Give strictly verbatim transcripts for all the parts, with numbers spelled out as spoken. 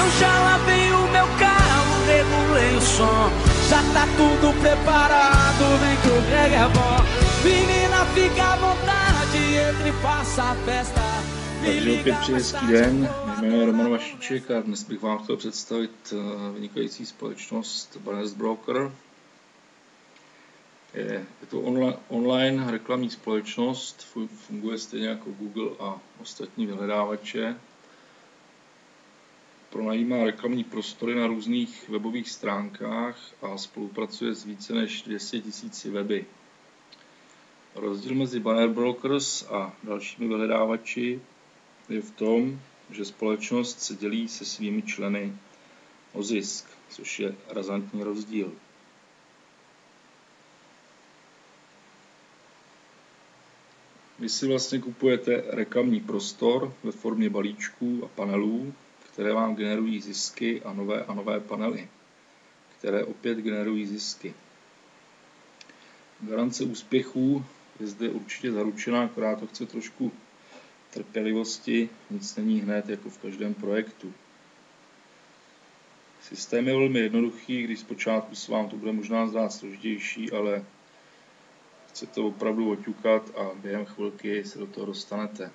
já lavei o meu carro, regulei o som. Já tá tudo preparado, vem que o reggae é bom. Menina, fica à vontade, entre e faça a festa. Takže opět přeji hezký den, mé jméno je Roman Vašíček a dnes bych vám chtěl představit vynikající společnost Banners Broker. Je, je to onla, online reklamní společnost, funguje stejně jako Google a ostatní vyhledávače. Pronajímá reklamní prostory na různých webových stránkách a spolupracuje s více než dvě stě tisíci weby. Rozdíl mezi Banner Brokers a dalšími vyhledávači je v tom, že společnost se dělí se svými členy o zisk, což je razantní rozdíl. Vy si vlastně kupujete reklamní prostor ve formě balíčků a panelů, které vám generují zisky, a nové a nové panely, které opět generují zisky. Garance úspěchů je zde určitě zaručená, akorát to chce trošku trpělivosti, nic není hned jako v každém projektu. Systém je velmi jednoduchý, když zpočátku se vám to bude možná zdát složitější, ale chcete opravdu oťukat a během chvilky se do toho dostanete.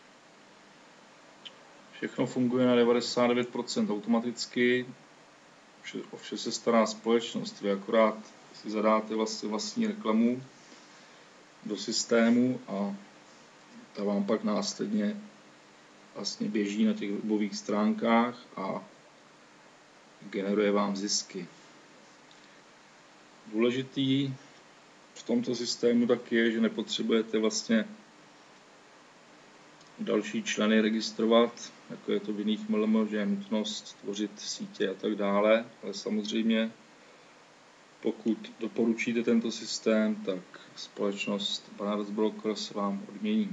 Všechno funguje na devadesát devět procent automaticky, o vše se stará společnost, vy akorát si zadáte vlastně vlastní reklamu do systému a ta vám pak následně vlastně běží na těch webových stránkách a generuje vám zisky. Důležitý v tomto systému tak je, že nepotřebujete vlastně další členy registrovat, jako je to v jiných M L M, že je nutnost tvořit sítě a tak dále, ale samozřejmě pokud doporučíte tento systém, tak společnost Banners Broker se vám odmění.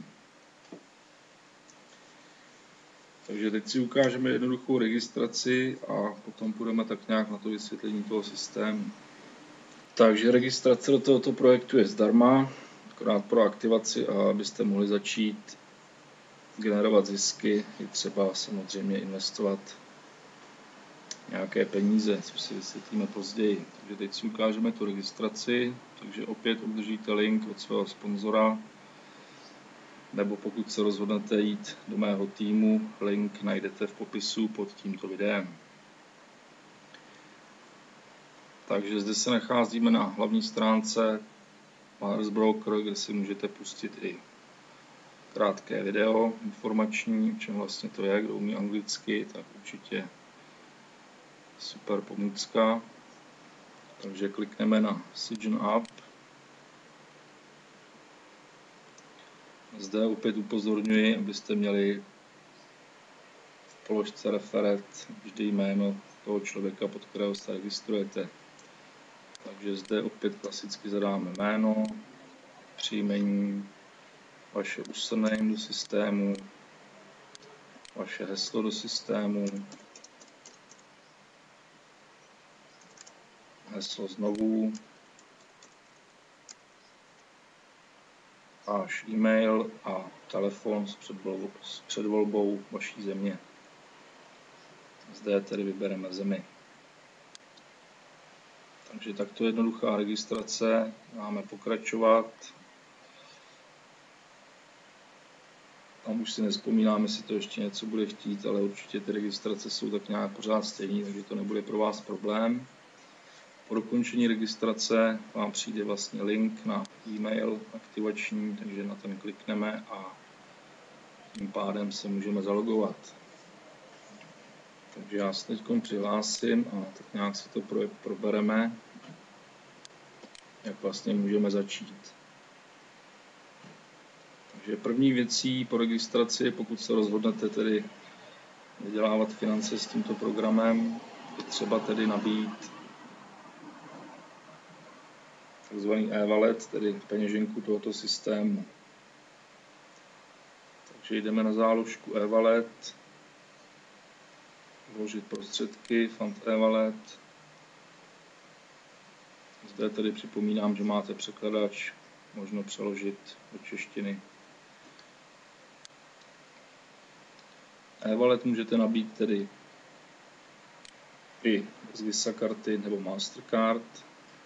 Takže teď si ukážeme jednoduchou registraci a potom půjdeme tak nějak na to vysvětlení toho systému. Takže registrace do tohoto projektu je zdarma, akorát pro aktivaci, a abyste mohli začít generovat zisky, je třeba samozřejmě investovat nějaké peníze, což si vysvětlíme později. Takže teď si ukážeme tu registraci, takže opět obdržíte link od svého sponzora, nebo pokud se rozhodnete jít do mého týmu, link najdete v popisu pod tímto videem. Takže zde se nacházíme na hlavní stránce Banners Broker, kde si můžete pustit i krátké video informační, o čem vlastně to je. Kdo umí anglicky, tak určitě super pomůcka. Takže klikneme na Sign Up. Zde opět upozorňuji, abyste měli v položce referent vždy jméno toho člověka, pod kterého se registrujete. Takže zde opět klasicky zadáme jméno, příjmení, vaše username do systému, vaše heslo do systému, heslo znovu, váš e-mail a telefon s předvolbou, s předvolbou vaší země. Zde tedy vybereme zemi. Takže takto jednoduchá registrace, máme pokračovat. Tam už si nevzpomínám, jestli to ještě něco bude chtít, ale určitě ty registrace jsou tak nějak pořád stejný, takže to nebude pro vás problém. Po dokončení registrace vám přijde vlastně link na e-mail aktivační, takže na ten klikneme a tím pádem se můžeme zalogovat. Takže já se teď přihlásím a tak nějak si to probereme, jak vlastně můžeme začít. Takže první věcí po registraci, pokud se rozhodnete tedy vydělávat finance s tímto programem, je třeba tedy nabít takzvaný e-wallet, tedy peněženku tohoto systému. Takže jdeme na záložku e-wallet, vložit prostředky, fund e-wallet. Zde tedy připomínám, že máte překladač, možno přeložit do češtiny. E-wallet můžete nabít tedy i z Visa karty nebo Mastercard,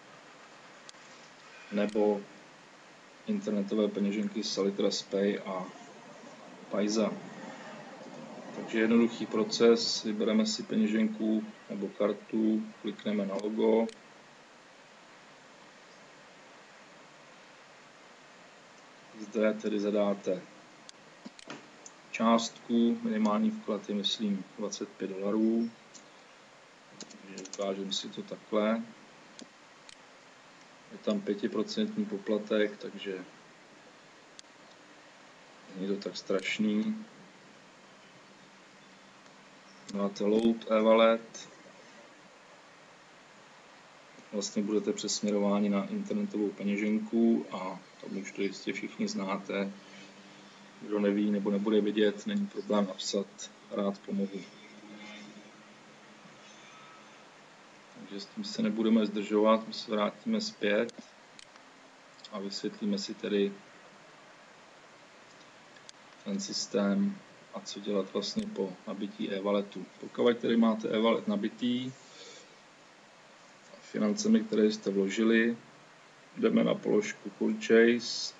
nebo internetové peněženky Salitras Pay a Payza. Takže jednoduchý proces, vybereme si peněženku nebo kartu, klikneme na logo, zde tedy zadáte částku, minimální vklad je myslím dvacet pět dolarů, takže ukážeme si to takhle. Je tam pět procent poplatek, takže není to tak strašný. Máte load e-wallet, vlastně budete přesměrováni na internetovou peněženku a tam už to jistě všichni znáte. Kdo neví nebo nebude vědět, není problém napsat, rád pomohu. Takže s tím se nebudeme zdržovat, my se vrátíme zpět a vysvětlíme si tedy ten systém a co dělat vlastně po nabití e-walletu. Pokud tedy máte e-wallet nabitý financemi, které jste vložili, jdeme na položku Purchase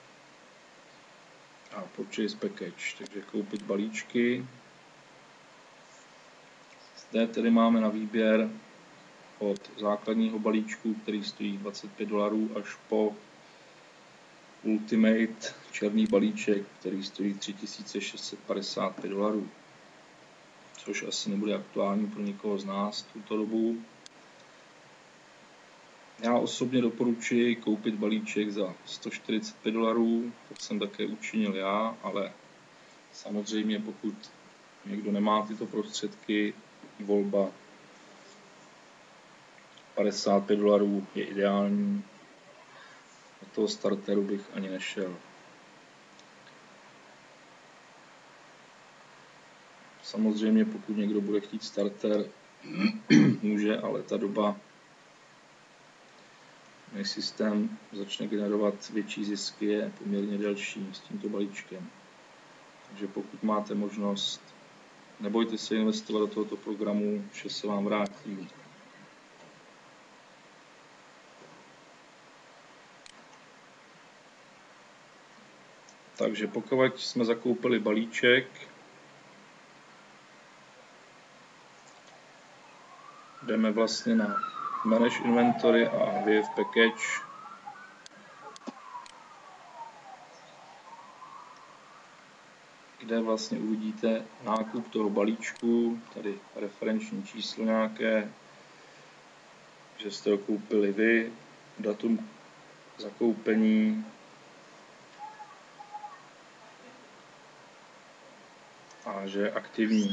a Purchase Package, takže koupit balíčky. Zde tedy máme na výběr od základního balíčku, který stojí dvacet pět dolarů, až po Ultimate černý balíček, který stojí tři tisíce šest set padesát pět dolarů, což asi nebude aktuální pro nikoho z nás v tuto dobu. Já osobně doporučuji koupit balíček za sto čtyřicet pět dolarů, tak jsem také učinil já, ale samozřejmě pokud někdo nemá tyto prostředky, volba padesát pět dolarů je ideální. Do toho starteru bych ani nešel. Samozřejmě pokud někdo bude chtít starter, může, ale ta doba, než systém začne generovat větší zisky, je poměrně delší s tímto balíčkem. Takže pokud máte možnost, nebojte se investovat do tohoto programu, vše se vám vrátí. Takže pokud jsme zakoupili balíček, jdeme vlastně na Manage Inventory a V F Package. Kde vlastně uvidíte nákup toho balíčku, tady referenční číslo nějaké, že jste ho koupili vy, datum zakoupení, a že je aktivní.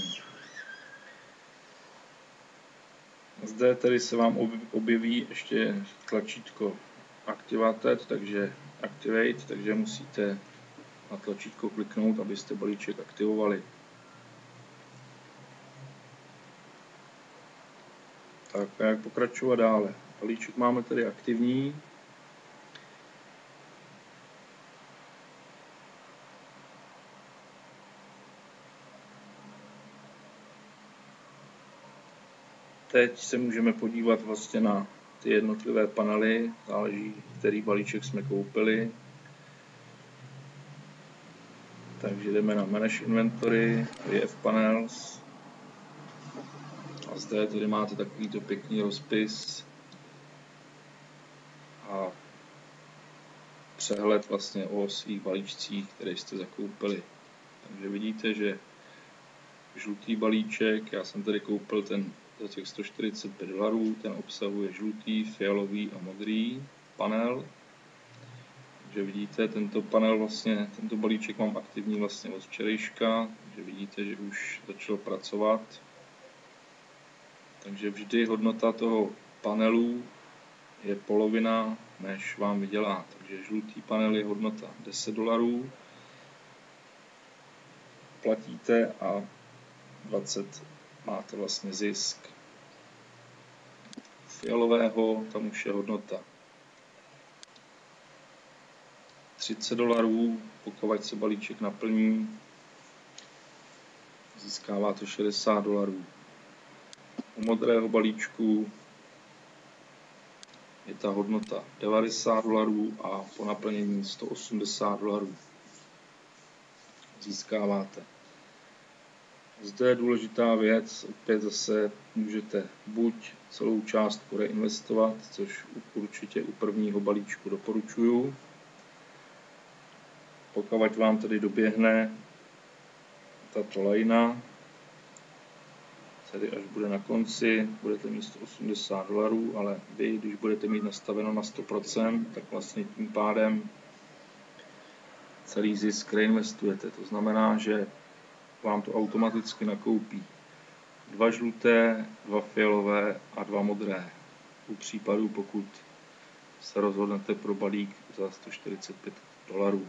Zde tedy se vám objeví ještě tlačítko Activated, takže Activate, takže musíte na tlačítko kliknout, abyste balíček aktivovali. Tak a jak pokračovat dále? Balíček máme tedy aktivní. Teď se můžeme podívat vlastně na ty jednotlivé panely, záleží, který balíček jsme koupili. Takže jdeme na Manage Inventory, V F Panels. A zde tady máte takovýto pěkný rozpis a přehled vlastně o svých balíčcích, které jste zakoupili. Takže vidíte, že žlutý balíček, já jsem tady koupil ten za těch sto čtyřicet pět dolarů, ten obsahuje žlutý, fialový a modrý panel. Takže vidíte, tento panel vlastně, tento balíček mám aktivní vlastně od včerejška, takže vidíte, že už začal pracovat. Takže vždy hodnota toho panelu je polovina, než vám vydělá. Takže žlutý panel je hodnota deset dolarů, platíte a dvacet máte vlastně zisk. Fialového tam už je hodnota třicet dolarů, pokud se balíček naplní, získává to šedesát dolarů. U modrého balíčku je ta hodnota devadesát dolarů a po naplnění sto osmdesát dolarů získáváte. Zde je důležitá věc, opět zase můžete buď celou částku reinvestovat, což určitě u prvního balíčku doporučuju. Pokud vám tedy doběhne tato lajna, tedy až bude na konci, budete mít sto osmdesát dolarů, ale vy, když budete mít nastaveno na sto procent, tak vlastně tím pádem celý zisk reinvestujete. To znamená, že vám to automaticky nakoupí dva žluté, dva fialové a dva modré. U případu, pokud se rozhodnete pro balík za sto čtyřicet pět dolarů.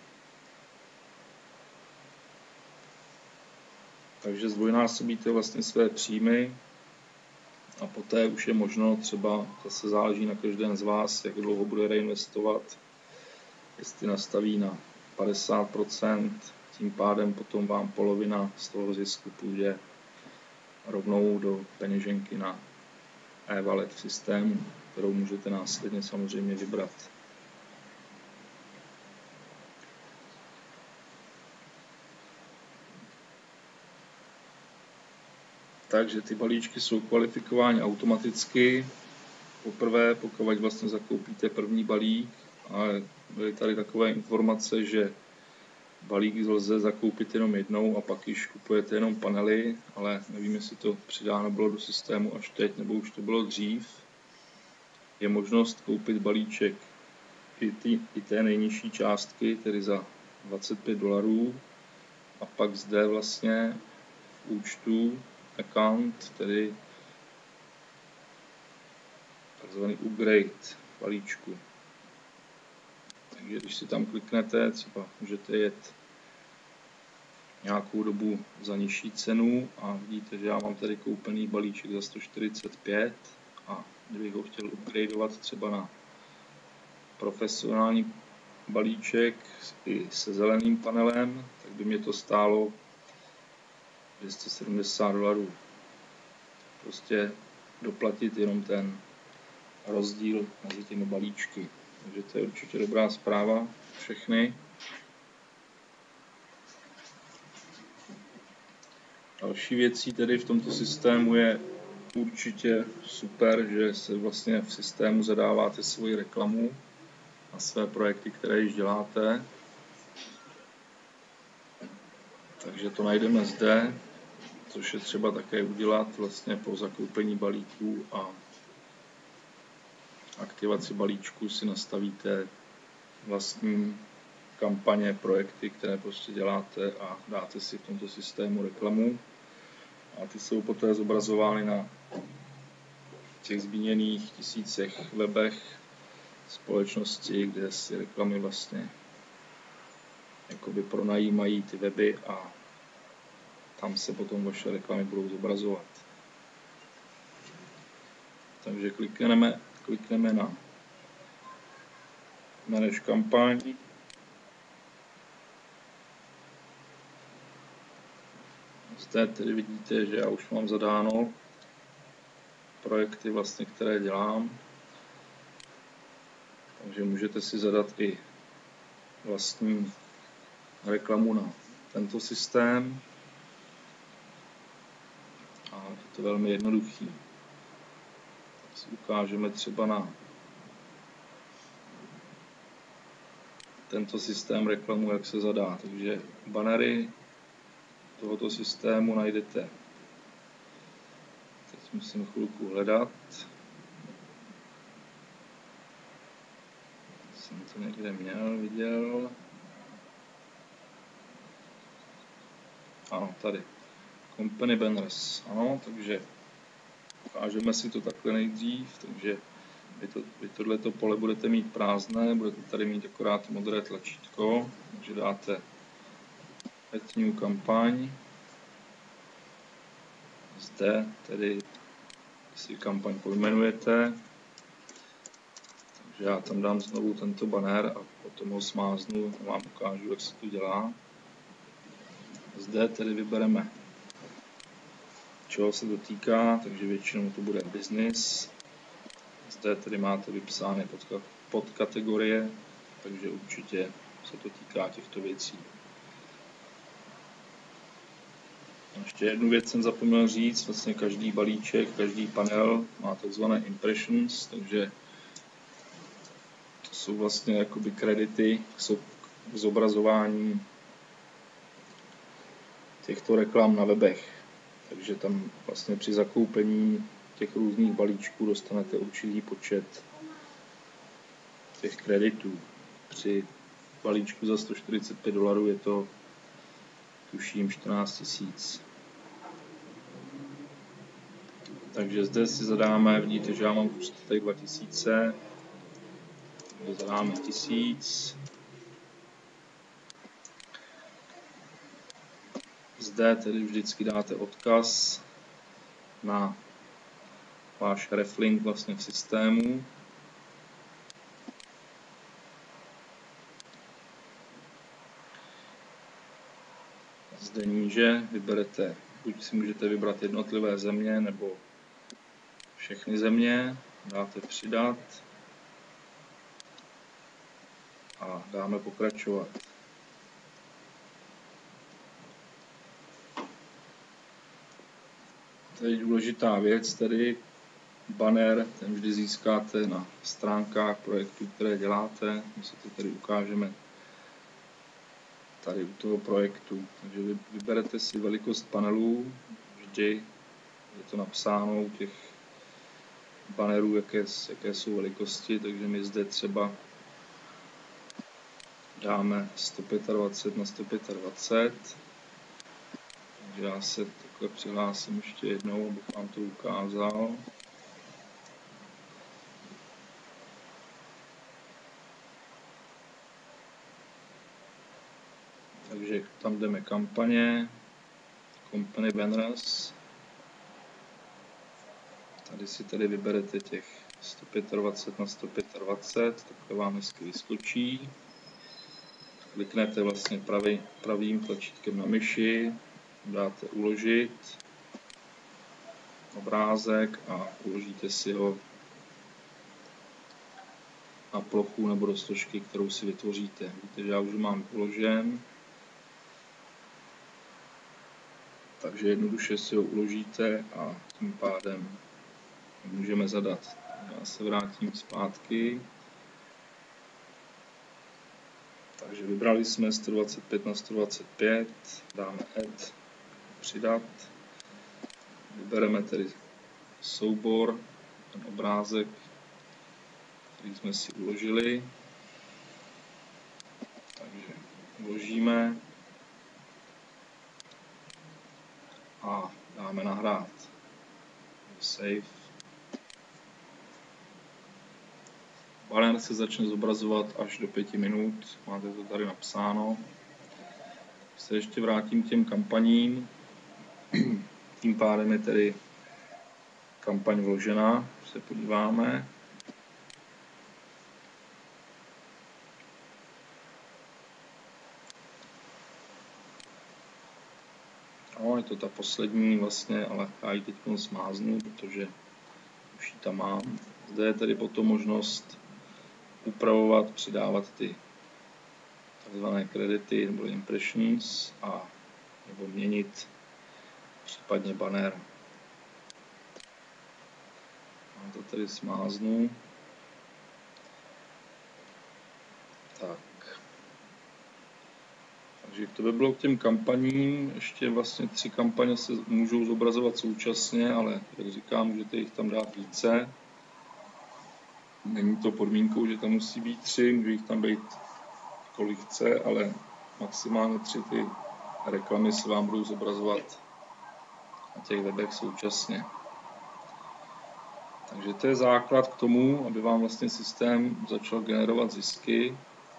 Takže zdvojnásobíte vlastně své příjmy a poté už je možno, třeba zase záleží na každém z vás, jak dlouho bude reinvestovat, jestli nastaví na padesát procent, tím pádem potom vám polovina z toho zisku půjde rovnou do peněženky na e-wallet systému, kterou můžete následně samozřejmě vybrat. Takže ty balíčky jsou kvalifikovány automaticky. Poprvé, pokud vlastně zakoupíte první balík, ale byly tady takové informace, že balík lze zakoupit jenom jednou a pak již kupujete jenom panely, ale nevím, jestli to přidáno bylo do systému až teď, nebo už to bylo dřív. Je možnost koupit balíček i, ty, i té nejnižší částky, tedy za dvacet pět dolarů, a pak zde vlastně v účtu account, tedy takzvaný upgrade balíčku. Takže když si tam kliknete, třeba můžete jet nějakou dobu za nižší cenu a vidíte, že já mám tady koupený balíček za sto čtyřicet pět a kdybych ho chtěl upgradeovat třeba na profesionální balíček i se zeleným panelem, tak by mě to stálo dvě stě sedmdesát dolarů. Prostě doplatit jenom ten rozdíl mezi těmi balíčky. Takže to je určitě dobrá zpráva všechny. Další věcí tedy v tomto systému je určitě super, že se vlastně v systému zadáváte svoji reklamu na své projekty, které již děláte. Takže to najdeme zde, což je třeba také udělat vlastně po zakoupení balíků a aktivaci balíčku si nastavíte vlastní kampaně, projekty, které prostě děláte a dáte si v tomto systému reklamu. A ty jsou poté zobrazovány na těch zmíněných tisícech webech společnosti, kde si reklamy vlastně jakoby pronajímají ty weby a tam se potom vaše reklamy budou zobrazovat. Takže klikneme, klikneme na Manage kampaň. Zde tedy vidíte, že já už mám zadáno projekty, vlastně, které dělám. Takže můžete si zadat i vlastní reklamu na tento systém. A je to velmi jednoduchý. Tak si ukážeme třeba na tento systém reklamu, jak se zadá. Takže banery tohoto systému najdete. Teď musím chvilku hledat. Jsem to někde měl, viděl. Ano, tady. Company banners. Ano, takže ukážeme si to takhle nejdřív. Takže vy, to, vy tohleto pole budete mít prázdné, budete tady mít akorát modré tlačítko. Takže dáte Add new kampaň. Zde tedy si kampaň pojmenujete. Takže já tam dám znovu tento banner a potom ho smáznu a vám ukážu, jak se to dělá. Zde tedy vybereme čeho se to týká, takže většinou to bude business. Zde tedy máte vypsány podkategorie, takže určitě se to týká těchto věcí. Ještě jednu věc jsem zapomněl říct, vlastně každý balíček, každý panel má takzvané impressions, takže to jsou vlastně jakoby kredity k zobrazování těchto reklam na webech. Takže tam vlastně při zakoupení těch různých balíčků dostanete určitý počet těch kreditů. Při balíčku za sto čtyřicet pět dolarů je to tuším čtrnáct tisíc. Takže zde si zadáme, vidíte, že já mám prostě tady dva tisíce, takže zadáme tisíc. Zde tedy vždycky dáte odkaz na váš reflink vlastně v systému. Zde níže vyberete, buď si můžete vybrat jednotlivé země nebo všechny země, dáte přidat a dáme pokračovat. To je důležitá věc, tedy banner, ten vždy získáte na stránkách projektů, které děláte. My si to tady ukážeme tady u toho projektu. Takže vy vyberete si velikost panelů, vždy je to napsáno u těch bannerů, jaké, jaké jsou velikosti, takže my zde třeba dáme sto dvacet pět na sto dvacet pět. Takže já se takhle přihlásím ještě jednou, abych vám to ukázal. Takže tam jdeme kampaně, company banners. Tady si tady vyberete těch sto dvacet pět na sto dvacet pět, takhle vám hezky vyskočí. Kliknete vlastně pravý, pravým tlačítkem na myši, dáte uložit obrázek a uložíte si ho na plochu nebo do složky, kterou si vytvoříte. Víte, že já už mám uložen, takže jednoduše si ho uložíte a tím pádem můžeme zadat. Já se vrátím zpátky. Takže vybrali jsme sto dvacet pět na sto dvacet pět, dáme add, přidat, vybereme tedy soubor, ten obrázek, který jsme si uložili, takže uložíme a dáme nahrát, save. Banner se začne zobrazovat až do pěti minut, máte to tady napsáno. Se ještě vrátím k těm kampaním, tím pádem je tedy kampaň vložena, se podíváme. No, je to ta poslední vlastně, ale já ji teď smáznu, protože už ji tam mám. Zde je tedy potom možnost upravovat, přidávat ty takzvané kredity nebo impressions a nebo měnit případně banner. Mám to tady smáznu. Tak. Takže to by bylo k těm kampaním. Ještě vlastně tři kampaně se můžou zobrazovat současně, ale jak říkám, můžete jich tam dát více. Není to podmínkou, že tam musí být tři, může jich tam být kolik chce, ale maximálně tři ty reklamy se vám budou zobrazovat na těch webech současně. Takže to je základ k tomu, aby vám vlastně systém začal generovat zisky.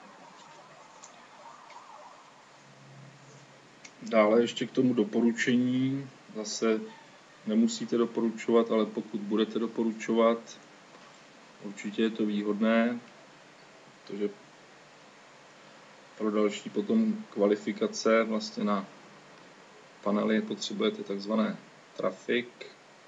Dále ještě k tomu doporučení. Zase nemusíte doporučovat, ale pokud budete doporučovat, určitě je to výhodné, protože pro další potom kvalifikace vlastně na panely potřebujete takzvané trafik.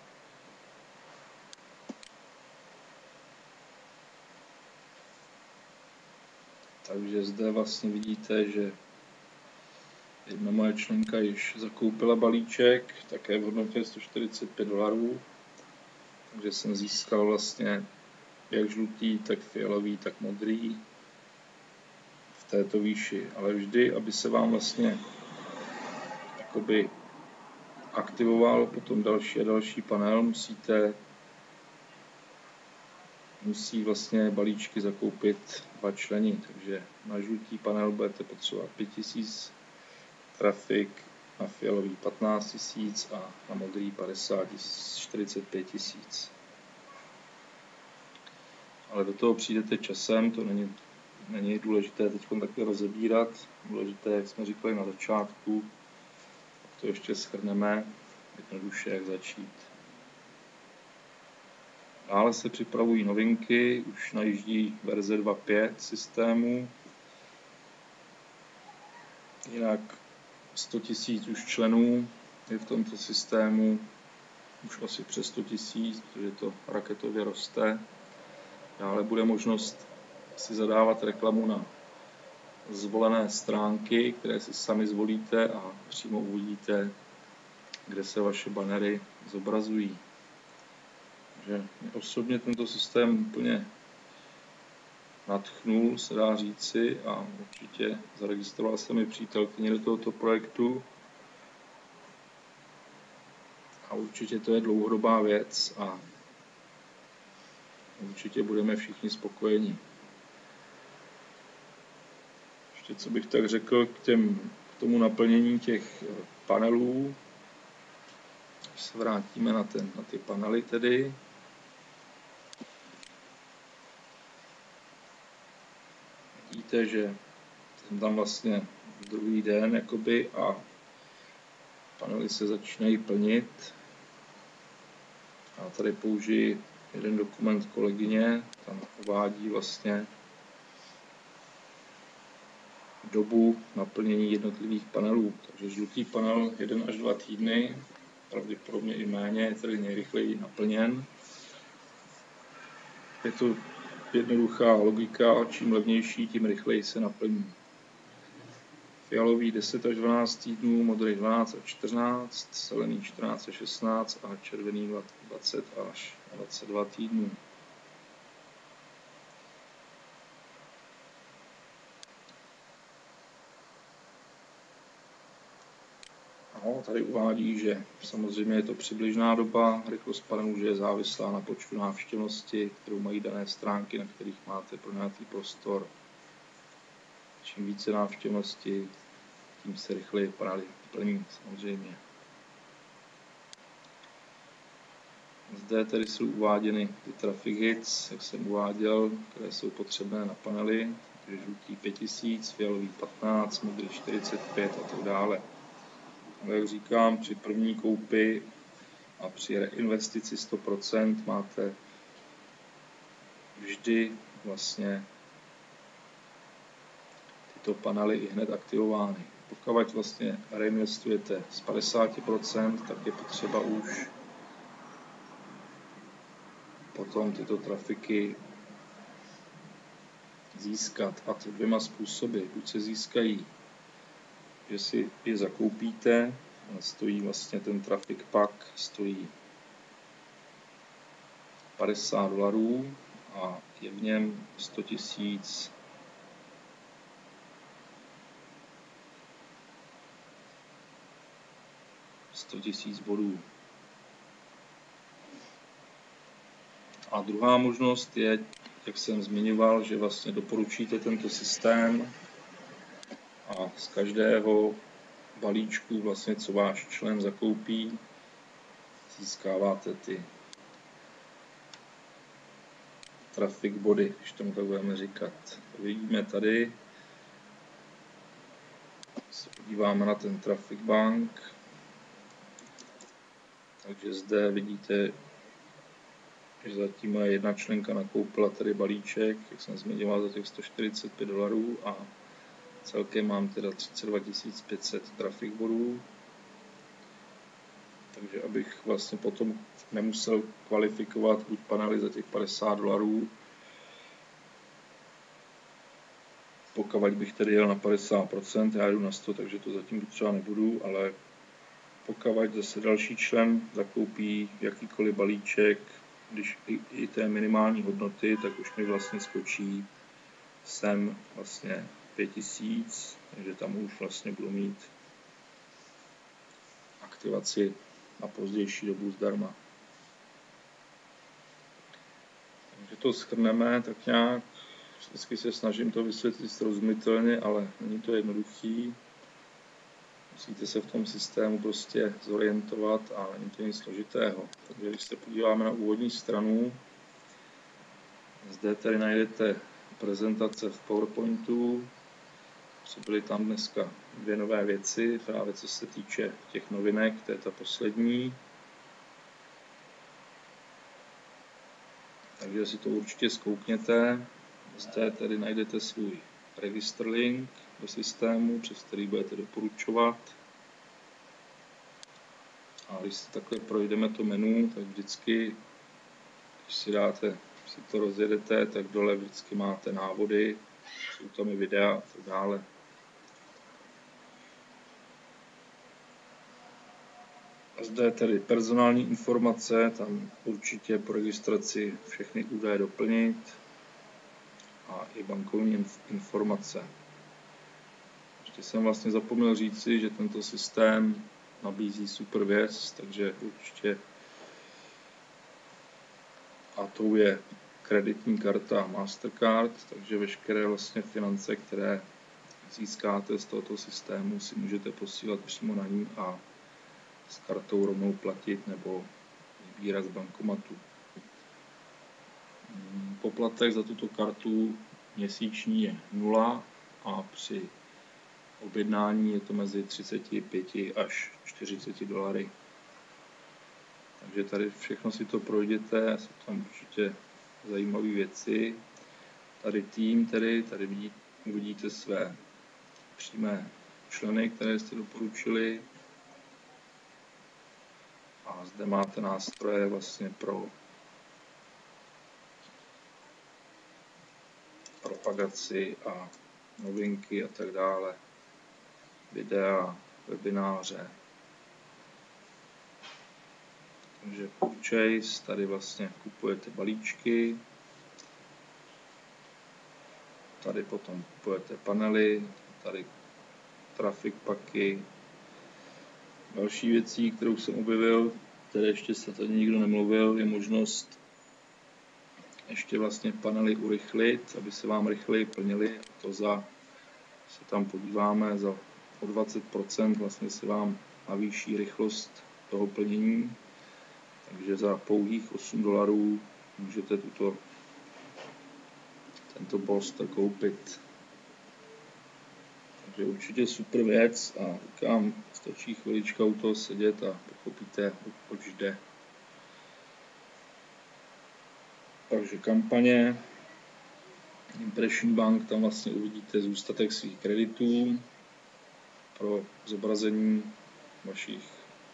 Takže zde vlastně vidíte, že jedna moje členka již zakoupila balíček, také v hodnotě sto čtyřicet pět dolarů. Takže jsem získal vlastně jak žlutý, tak fialový, tak modrý v této výši. Ale vždy, aby se vám vlastně jakoby aktivoval potom další a další panel, musíte musí vlastně balíčky zakoupit dva členi. Takže na žlutý panel budete potřebovat pět tisíc trafik, na fialový patnáct tisíc a na modrý padesát tisíc, čtyřicet pět tisíc. Ale do toho přijdete časem, to není, není důležité teď takhle rozebírat. Důležité, jak jsme říkali na začátku, to ještě shrneme, jednoduše jak začít. Dále se připravují novinky, už najíždí verze dva tečka pět systému. Jinak sto tisíc už členů je v tomto systému, už asi přes sto tisíc, protože to raketově roste. Dále bude možnost si zadávat reklamu na zvolené stránky, které si sami zvolíte a přímo uvidíte, kde se vaše banery zobrazují. Takže mě osobně tento systém úplně nadchnul, se dá říci, a určitě zaregistroval jsem i přítelkyni do tohoto projektu. A určitě to je dlouhodobá věc a určitě budeme všichni spokojeni. Ještě co bych tak řekl k, těm, k tomu naplnění těch panelů. Když se vrátíme na, ten, na ty panely tedy. Vidíte, že jsem tam vlastně druhý den jakoby a panely se začínají plnit. A tady použiji jeden dokument kolegyně, tam uvádí vlastně dobu naplnění jednotlivých panelů. Takže žlutý panel jeden až dva týdny, pravděpodobně i méně, je tedy nejrychleji naplněn. Je to jednoduchá logika, čím levnější, tím rychleji se naplní. Fialový deset až dvanáct týdnů, modrý dvanáct až čtrnáct, zelený čtrnáct až šestnáct a červený dvacet až dvacet dva týdnů. No, tady uvádí, že samozřejmě je to přibližná doba, rychlost panelů, že je závislá na počtu návštěvnosti, kterou mají dané stránky, na kterých máte pronajatý prostor. Čím více návštěvnosti, tím se rychleji panely plní samozřejmě. Zde tedy jsou uváděny ty traffic hits, jak jsem uváděl, které jsou potřebné na panely, takže žlutý pět tisíc, fialový patnáct, modrý čtyřicet pět a tak dále. Ale jak říkám, při první koupi a při reinvestici sto procent máte vždy vlastně tyto panely i hned aktivovány. Pokud vlastně reinvestujete z padesát procent, tak je potřeba už potom tyto trafiky získat, a to dvěma způsoby. Buď se získají, že si je zakoupíte, stojí vlastně ten traffic pack, stojí padesát dolarů a je v něm sto tisíc sto tisíc bodů. A druhá možnost je, jak jsem zmiňoval, že vlastně doporučíte tento systém a z každého balíčku, vlastně, co váš člen zakoupí, získáváte ty traffic body, když tomu tak budeme říkat. To vidíme tady. Se podíváme na ten traffic bank. Takže zde vidíte, že zatím moje jedna členka nakoupila tady balíček, jak jsem zmiňoval, za těch sto čtyřicet pět dolarů a celkem mám teda třicet dva tisíc pět set traffic bodů. Takže abych vlastně potom nemusel kvalifikovat buď panely za těch padesát dolarů, pokud bych tedy jel na padesát procent, já jdu na sto, takže to zatím třeba nebudu, ale pokud zase další člen zakoupí jakýkoliv balíček, když i, i té minimální hodnoty, tak už mi vlastně skočí sem vlastně pět tisíc, takže tam už vlastně budu mít aktivaci na pozdější dobu zdarma. Takže to shrneme tak nějak. Vždycky se snažím to vysvětlit srozumitelně, ale není to jednoduchý. Musíte se v tom systému prostě zorientovat a není to nic složitého. Takže když se podíváme na úvodní stranu, zde tady najdete prezentace v PowerPointu. Byly tam dneska dvě nové věci, právě co se týče těch novinek, to je ta poslední. Takže si to určitě zkoukněte. Zde tedy najdete svůj register link do systému, přes který budete doporučovat. A když si takhle projdeme to menu, tak vždycky, když si dáte, si to rozjedete, tak dole vždycky máte návody, jsou tam i videa a tak dále. A zde je tedy personální informace, tam určitě po registraci všechny údaje doplnit a i bankovní informace. Ještě jsem vlastně zapomněl říci, že tento systém nabízí super věc, takže určitě a tou je kreditní karta Mastercard, takže veškeré vlastně finance, které získáte z tohoto systému, si můžete posílat přímo na ní a s kartou rovnou platit nebo vybírat z bankomatu. Poplatek za tuto kartu měsíční je nula a při objednání je to mezi třicet pět až čtyřicet dolary. Takže tady všechno si to projděte, jsou tam určitě zajímavé věci. Tady tým, tedy, tady vidíte, uvidíte své přímé členy, které jste doporučili. A zde máte nástroje vlastně pro propagaci a novinky a tak dále. Videa, webináře. Takže purchase, tady vlastně kupujete balíčky. Tady potom kupujete panely, tady traffic packy. Další věcí, kterou jsem objevil, které ještě se tady nikdo nemluvil, je možnost ještě vlastně panely urychlit, aby se vám rychleji plnily. A to za, se tam podíváme, za o dvacet procent vlastně se vám navýší rychlost toho plnění. Takže za pouhých osm dolarů můžete tuto, tento bolster koupit. Takže určitě super věc a říkám, stačí chvilička u toho sedět a pochopíte, oč jde. Takže kampaně, Impression Bank, tam vlastně uvidíte zůstatek svých kreditů pro zobrazení vašich,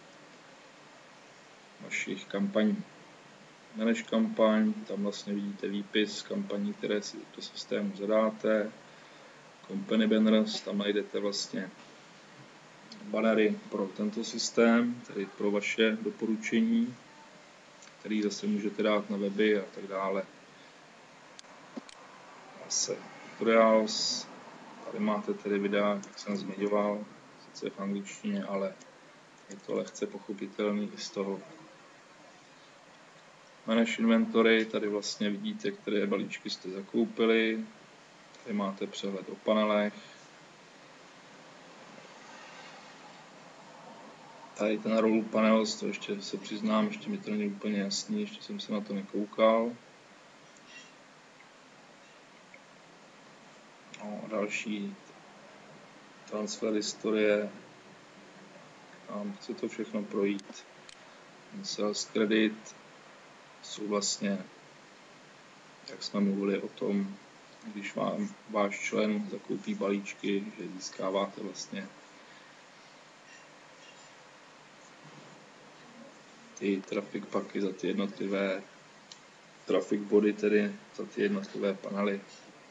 vašich kampaní. Manage kampaň, tam vlastně vidíte výpis kampaní, které si do systému zadáte. Company banners, tam najdete vlastně bannery pro tento systém, tedy pro vaše doporučení, který zase můžete dát na weby a tak dále. Zase tutorials, tady máte tedy videa, jak jsem zmiňoval, sice v angličtině, ale je to lehce pochopitelný i z toho. Manage inventory, tady vlastně vidíte, které balíčky jste zakoupili. Tady máte přehled o panelech. Tady ten roll panels, to ještě se přiznám, ještě mi to není úplně jasný, ještě jsem se na to nekoukal. No, další transfer historie. Tam chci to všechno projít. Sales credit jsou vlastně, jak jsme mluvili o tom, když vám váš člen zakoupí balíčky, že získáváte vlastně ty traffic packy, za ty jednotlivé traffic body, tedy za ty jednotlivé panely.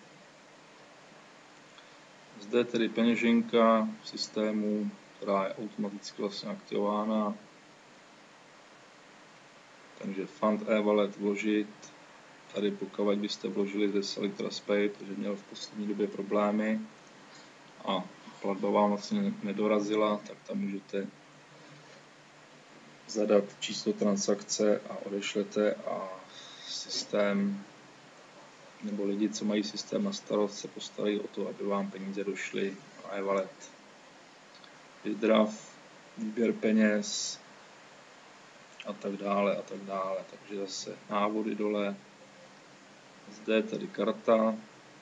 Zde je tedy peněženka v systému, která je automaticky vlastně aktivována. Takže Fund e-wallet vložit. Tady pokud byste vložili ze Selectors Pay, protože měl v poslední době problémy a platba vám vlastně nedorazila, tak tam můžete zadat číslo transakce a odešlete a systém nebo lidi, co mají systém na starost, se postarají o to, aby vám peníze došly na e-wallet. Vydrav, výběr peněz a tak dále a tak dále. Takže zase návody dole. Zde je tady karta.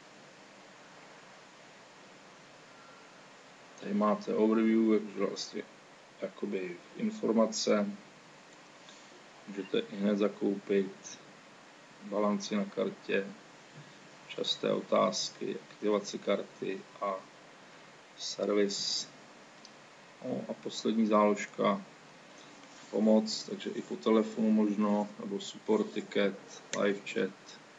Tady máte overview, jakože vlastně jakoby informace. Můžete i hned zakoupit balanci na kartě, časté otázky, aktivace karty a servis. No a poslední záložka, pomoc, takže i po telefonu možno, nebo support ticket, live chat.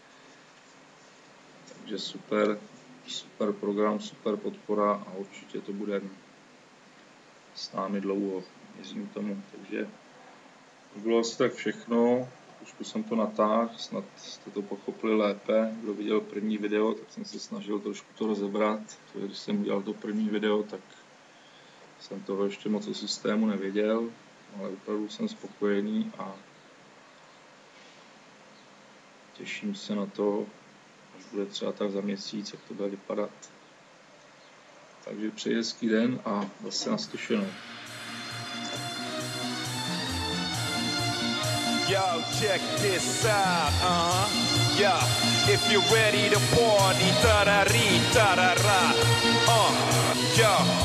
Takže super, super program, super podpora a určitě to bude s námi dlouho, věřím tomu. Takže to bylo asi tak všechno, trošku jsem to natáhl, snad jste to pochopili lépe. Kdo viděl první video, tak jsem se snažil trošku to rozebrat. Když jsem udělal to první video, tak jsem toho ještě moc o systému nevěděl, ale opravdu jsem spokojený a těším se na to, až bude třeba tak za měsíc, jak to bude vypadat. Takže přeji hezký den a zase naslyšenou. Yo, check this out, uh-huh. Yo, if you're ready to party, tarari, tarara, uh, yo.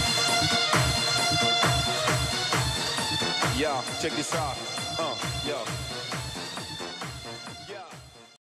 Yo, check this out, uh, yo.